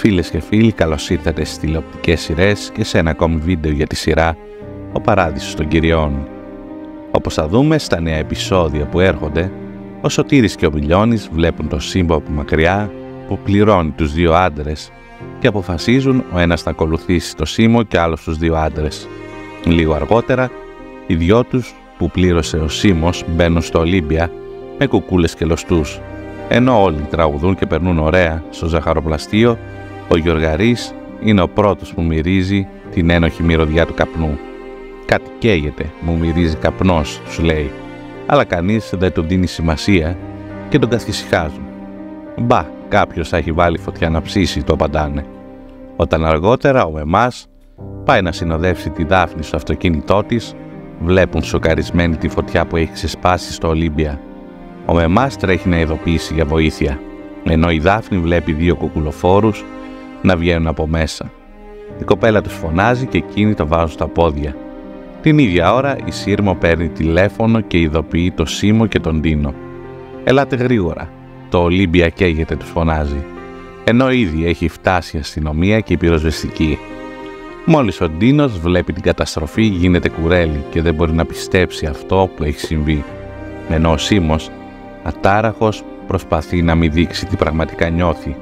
Φίλες και φίλοι, καλώς ήρθατε στις τηλεοπτικές σειρές και σε ένα ακόμη βίντεο για τη σειρά «Ο Παράδεισος των Κυριών». Όπως θα δούμε στα νέα επεισόδια που έρχονται, ο Σωτήρης και ο Μιλιώνης βλέπουν το σύμπο από μακριά που πληρώνει τους δύο άντρες και αποφασίζουν ο ένας να ακολουθήσει το Σίμο και άλλος τους δύο άντρες. Λίγο αργότερα, οι δυο τους που πλήρωσε ο Σίμος μπαίνουν στο Ολύμπια με κουκούλες και λωστούς. Ενώ όλοι τραγουδούν και περνούν ωραία στο ζαχαροπλαστείο, ο Γιοργαρής είναι ο πρώτος που μυρίζει την ένοχη μυρωδιά του καπνού. «Κάτι καίγεται, μου μυρίζει καπνός», τους λέει, αλλά κανείς δεν του δίνει σημασία και τον καθησυχάζουν. «Μπα, κάποιος θα έχει βάλει φωτιά να ψήσει», το απαντάνε. Όταν αργότερα ο Μεμάς πάει να συνοδεύσει τη Δάφνη στο αυτοκίνητό της, βλέπουν σοκαρισμένη τη φωτιά που έχει ξεσπάσει στο Ολύμπια. Ο Μεμάς τρέχει να ειδοποιήσει για βοήθεια, ενώ η Δάφνη βλέπει δύο κουκουλοφόρους να βγαίνουν από μέσα. Η κοπέλα τους φωνάζει και εκείνοι το βάζουν στα πόδια. Την ίδια ώρα η Σύρμο παίρνει τηλέφωνο και ειδοποιεί το Σίμο και τον Ντίνο. «Ελάτε γρήγορα, το Ολύμπια καίγεται», τους φωνάζει, ενώ ήδη έχει φτάσει η αστυνομία και η πυροσβεστική. Μόλις ο Ντίνος βλέπει την καταστροφή γίνεται κουρέλι και δεν μπορεί να πιστέψει αυτό που έχει συμβεί, ενώ ο Σίμος ατάραχος προσπαθεί να μην δείξει τι πραγματικά νιώθει.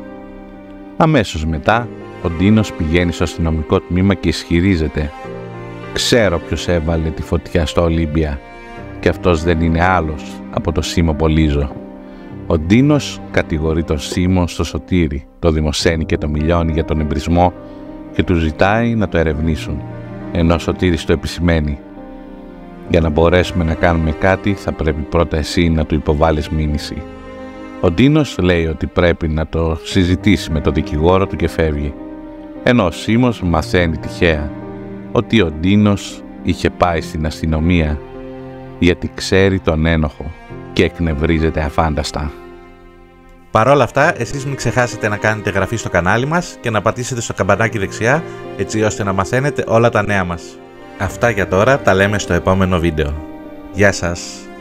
Αμέσως μετά, ο Ντίνος πηγαίνει στο αστυνομικό τμήμα και ισχυρίζεται: «Ξέρω ποιος έβαλε τη φωτιά στο Ολύμπια και αυτός δεν είναι άλλος από το Σίμο Πολύζο». Ο Ντίνος κατηγορεί τον Σίμο στο Σωτήρη, το Δημοσθένη και το Μιλιώνη για τον εμπρισμό και του ζητάει να το ερευνήσουν, ενώ ο Σωτήρης το επισημαίνει: «Για να μπορέσουμε να κάνουμε κάτι θα πρέπει πρώτα εσύ να του υποβάλεις μήνυση». Ο Ντίνος λέει ότι πρέπει να το συζητήσει με τον δικηγόρο του και φεύγει, ενώ ο Σίμος μαθαίνει τυχαία ότι ο Ντίνος είχε πάει στην αστυνομία γιατί ξέρει τον ένοχο και εκνευρίζεται αφάνταστα. Παρ' όλα αυτά, εσείς μην ξεχάσετε να κάνετε εγγραφή στο κανάλι μας και να πατήσετε στο καμπανάκι δεξιά, έτσι ώστε να μαθαίνετε όλα τα νέα μας. Αυτά για τώρα, τα λέμε στο επόμενο βίντεο. Γεια σας!